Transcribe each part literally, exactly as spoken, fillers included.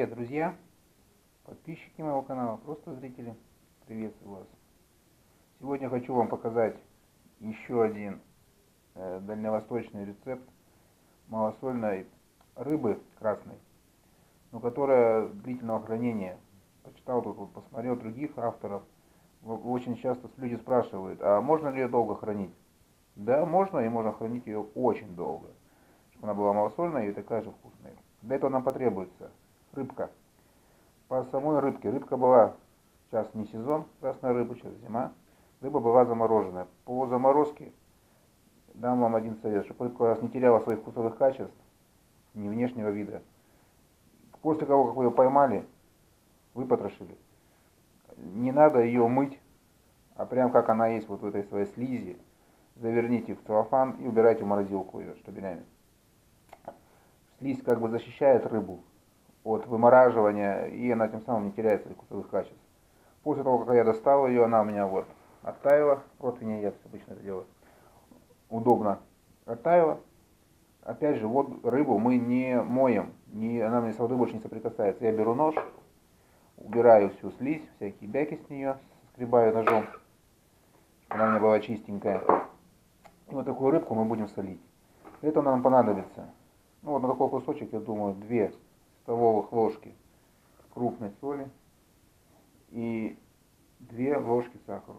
Привет, друзья, подписчики моего канала, просто зрители, приветствую вас. Сегодня хочу вам показать еще один э, дальневосточный рецепт малосольной рыбы красной, но которая длительного хранения. Почитал тут, вот, посмотрел других авторов. Очень часто люди спрашивают, а можно ли ее долго хранить? Да, можно, и можно хранить ее очень долго, чтобы она была малосольная и такая же вкусная. Для этого нам потребуется рыбка. По самой рыбке. Рыбка была, сейчас не сезон красной рыбы, сейчас зима. Рыба была замороженная. По заморозке дам вам один совет, чтобы рыбка у вас не теряла своих вкусовых качеств, ни внешнего вида. После того, как вы ее поймали, выпотрошили, не надо ее мыть, а прям как она есть вот в этой своей слизи, заверните в целлофан и убирайте в морозилку ее штабелями. Слизь как бы защищает рыбу от вымораживания, и она тем самым не теряет своих вкусовых качеств. После того, как я достал ее, она у меня вот оттаяла. Противень я обычно это делаю. Удобно оттаяла. Опять же, вот рыбу мы не моем, не, она мне с водой больше не соприкасается. Я беру нож, убираю всю слизь, всякие бяки с нее, скребаю ножом, чтобы она у меня была чистенькая. И вот такую рыбку мы будем солить. Для этого нам понадобится, ну вот на такой кусочек, я думаю, две столовых ложки крупной соли и две ложки сахара.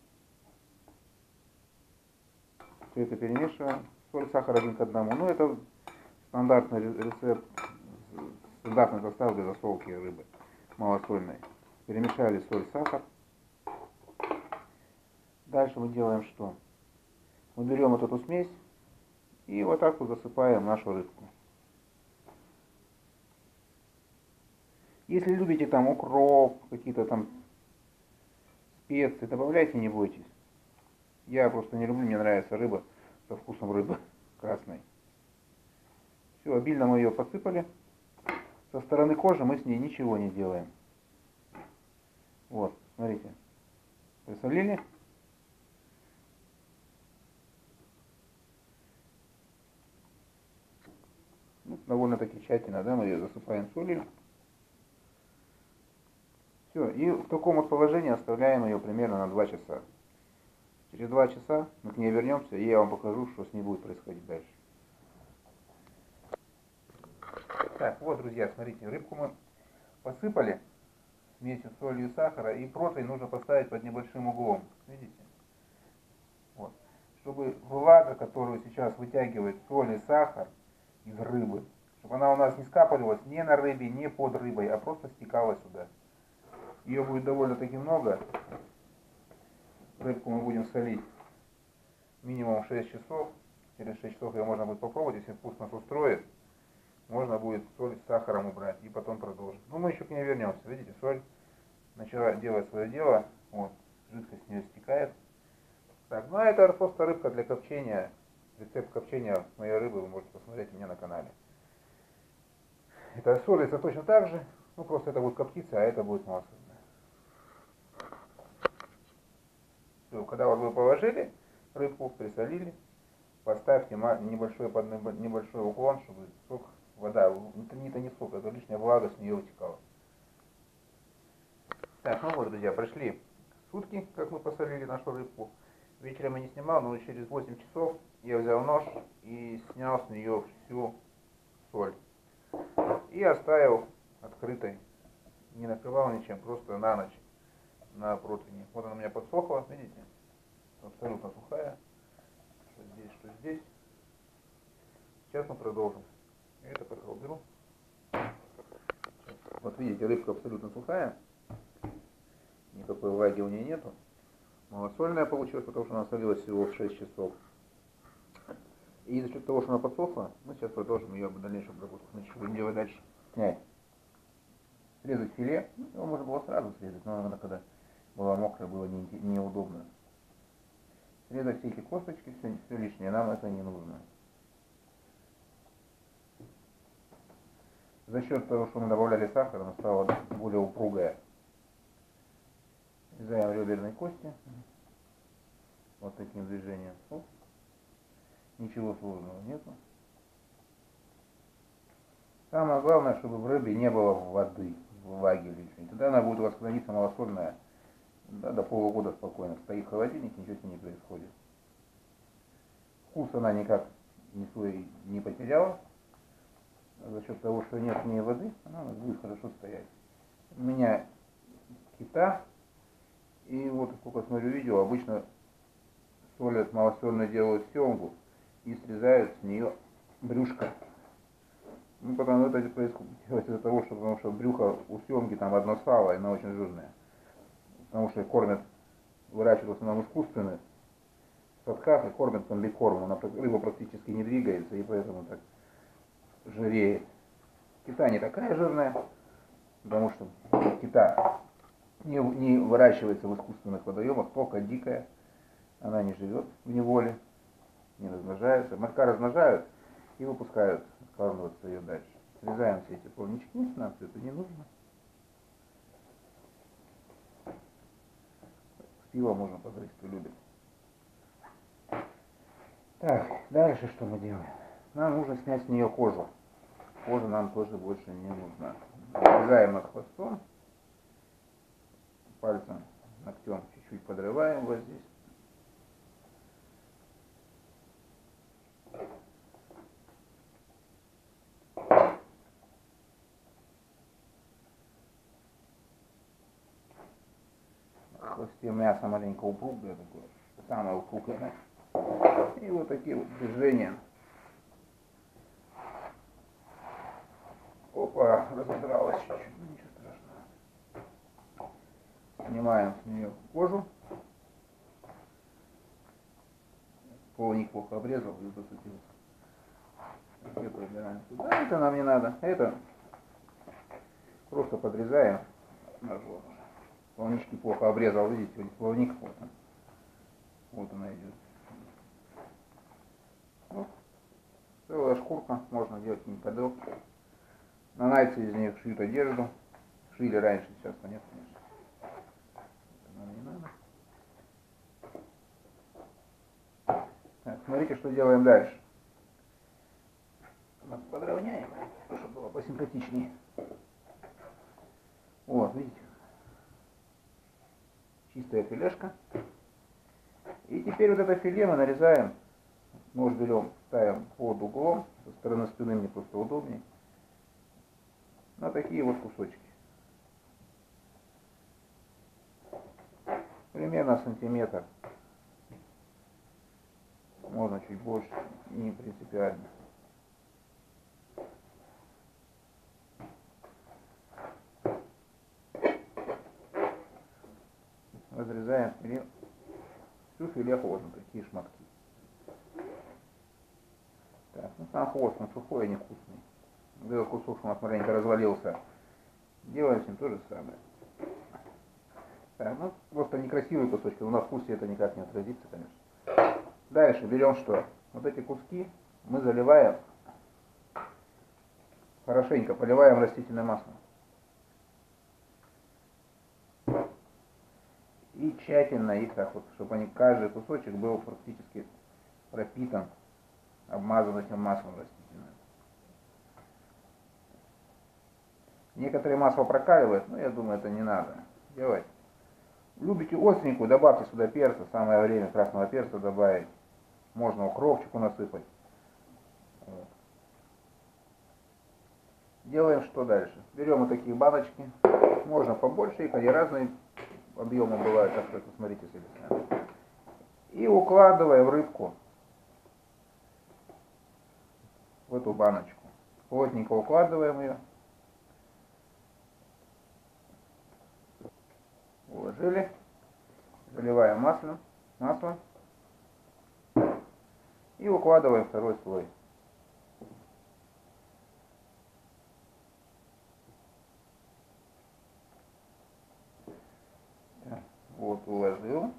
Все это перемешиваем. Соль, сахар один к одному. Ну, это стандартный рецепт, стандартный состав для засолки рыбы малосольной. Перемешали соль, сахар. Дальше мы делаем что? Мы берем вот эту смесь и вот так вот засыпаем нашу рыбку. Если любите там укроп, какие-то там специи, добавляйте, не бойтесь. Я просто не люблю, мне нравится рыба со вкусом рыбы красной. Все, обильно мы ее посыпали. Со стороны кожи мы с ней ничего не делаем. Вот, смотрите. Присолили. Ну, довольно-таки тщательно, да, мы ее засыпаем солью. Все, и в таком вот положении оставляем ее примерно на два часа. Через два часа мы к ней вернемся, и я вам покажу, что с ней будет происходить дальше. Так, вот, друзья, смотрите, рыбку мы посыпали смесью соли и сахара, и противень нужно поставить под небольшим углом. Видите? Вот. Чтобы влага, которую сейчас вытягивает соль и сахар из рыбы, чтобы она у нас не скапливалась ни на рыбе, ни под рыбой, а просто стекала сюда. Ее будет довольно-таки много. Рыбку мы будем солить минимум шесть часов. Через шесть часов ее можно будет попробовать, если вкус нас устроит. Можно будет соль с сахаром убрать и потом продолжить. Ну, мы еще к ней вернемся. Видите, соль начала делать свое дело. Вот, жидкость с нее стекает. Так, ну а это просто рыбка для копчения. Рецепт копчения моей рыбы вы можете посмотреть у меня на канале. Это солится точно так же. Ну, просто это будет коптиться, а это будет малосольное. Все, когда вот вы положили рыбку, присолили, поставьте небольшой, под небольшой уклон, чтобы сок, вода, это не, это не сок, это лишняя влага с нее утекала. Так, ну вот, друзья, прошли сутки, как мы посолили нашу рыбку. Вечером я не снимал, но через восемь часов я взял нож и снял с нее всю соль. И оставил открытой, не накрывал ничем, просто на ночь на противне. Вот она у меня подсохла, видите? Абсолютно сухая. Что здесь, что здесь. Сейчас мы продолжим. Я это пока уберу. Вот видите, рыбка абсолютно сухая. Никакой влаги у нее нету. Малосольная получилась, потому что она солилась всего в шесть часов. И за счет того, что она подсохла, мы сейчас продолжим ее в дальнейшем обработку. Значит, что будем делать дальше? Снять. Срезать филе. Его можно было сразу срезать, но надо, когда было мокрое, было не, неудобно. Срезать все эти косточки, все, все лишнее, нам это не нужно. За счет того, что мы добавляли сахар, она стала более упругая. Срезаем реберные кости. Вот таким движением. Ничего сложного нету. Самое главное, чтобы в рыбе не было воды, влаги лишней. Тогда она будет у вас храниться малосольная, да, до полугода спокойно. Стоит в холодильнике, ничего с ней не происходит. Вкус она никак не свой не потеряла. За счет того, что нет в ней воды, она будет хорошо стоять. У меня кита, и вот сколько смотрю видео, обычно солят, малосольно делают семгу и срезают с нее брюшко. Ну, потому что это происходит из-за того, что, потому что брюхо у семги там одно сало, и она очень жирная. Потому что кормят, выращивают в основном искусственных садках и кормят комбикормом. Она, рыба практически не двигается, и поэтому так жиреет. Кита не такая жирная, потому что кита не, не выращивается в искусственных водоемах, только дикая. Она не живет в неволе, не размножается. Морька размножают и выпускают откармливаться ее дальше. Срезаем все эти плавнички, нам все это не нужно. Пиво можно подарить, кто любит. Так, дальше что мы делаем? Нам нужно снять с нее кожу. Кожа нам тоже больше не нужна. Отрезаем над хвостом. Пальцем, ногтем чуть-чуть подрываем вот здесь. В хвосте мясо маленько упругое такое, самое упругое. И вот такие вот движения. Опа, разодралась чуть-чуть, ну ничего страшного. Снимаем с нее кожу. Полник плохо обрезал и засветился. Это убираем сюда. Это нам не надо. Это просто подрезаем ножом. Плавнички плохо обрезал, видите, вот плавник, вот он. Вот она идет. Вот. Целая шкурка, можно делать какие-нибудь поделки. На найцы из них шьют одежду. Шили раньше, сейчас-то нет, конечно. Это нам не надо. Так, смотрите, что делаем дальше. Подровняем, чтобы было посимпатичнее. Вот, видите. Чистая филешка. И теперь вот это филе мы нарезаем. Нож берем, ставим под углом. Со стороны спины мне просто удобнее. На такие вот кусочки. Примерно сантиметр. Можно чуть больше, не принципиально. Разрезаем филе. Всю филеху вот на такие шматки. Так, ну сам хвост, он сухой и невкусный. Этот кусок, что у нас маленько развалился, делаем с ним то же самое. Так, ну просто некрасивые кусочки, но на вкусе это никак не отразится, конечно. Дальше берем что? Вот эти куски мы заливаем, хорошенько поливаем растительным маслом. И тщательно их так вот, чтобы они, каждый кусочек был практически пропитан, обмазан этим маслом растительным. Некоторые масло прокаливают, но я думаю, это не надо делать. Любите остренькую, добавьте сюда перца, самое время красного перца добавить. Можно укропчику насыпать. Вот. Делаем что дальше? Берем вот такие баночки, можно побольше, их они разные объемы бывают, так что смотрите себе. И укладываем рыбку в эту баночку. Плотненько укладываем ее. Уложили. Заливаем маслом, маслом. И укладываем второй слой. Так, вот уложил.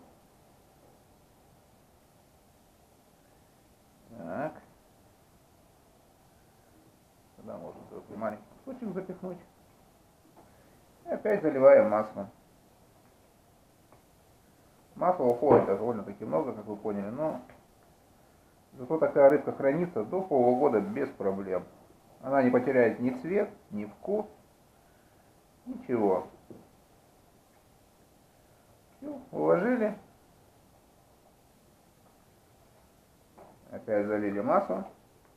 Так. Сюда можно только маленький кусочек запихнуть. И опять заливаем маслом. Масла уходит довольно-таки много, как вы поняли, но зато такая рыбка хранится до полугода без проблем. Она не потеряет ни цвет, ни вкус, ничего. Все, уложили. Опять залили масло.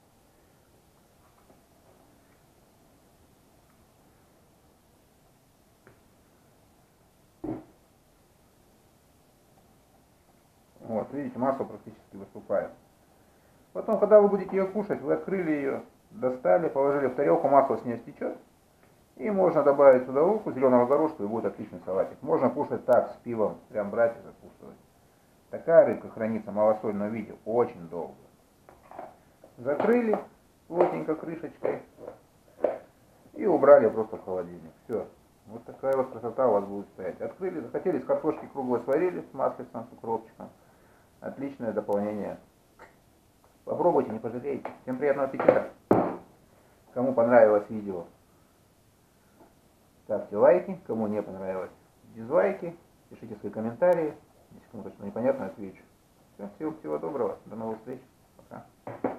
Вот, видите, масло практически выступает. Потом, когда вы будете ее кушать, вы открыли ее, достали, положили в тарелку, масло с нее стечет. И можно добавить сюда луку, зеленого горошка, и будет отличный салатик. Можно кушать так, с пивом, прям брать и закусывать. Такая рыбка хранится в малосольном виде очень долго. Закрыли плотненько крышечкой и убрали просто в холодильник. Все. Вот такая вот красота у вас будет стоять. Открыли, захотели, с картошки круглой сварили, с маслицем, с укропчиком. Отличное дополнение. Попробуйте, не пожалеете. Всем приятного аппетита. Кому понравилось видео, ставьте лайки. Кому не понравилось, дизлайки. Пишите свои комментарии. Если кому-то что непонятно, отвечу. Все, всего, всего доброго. До новых встреч. Пока.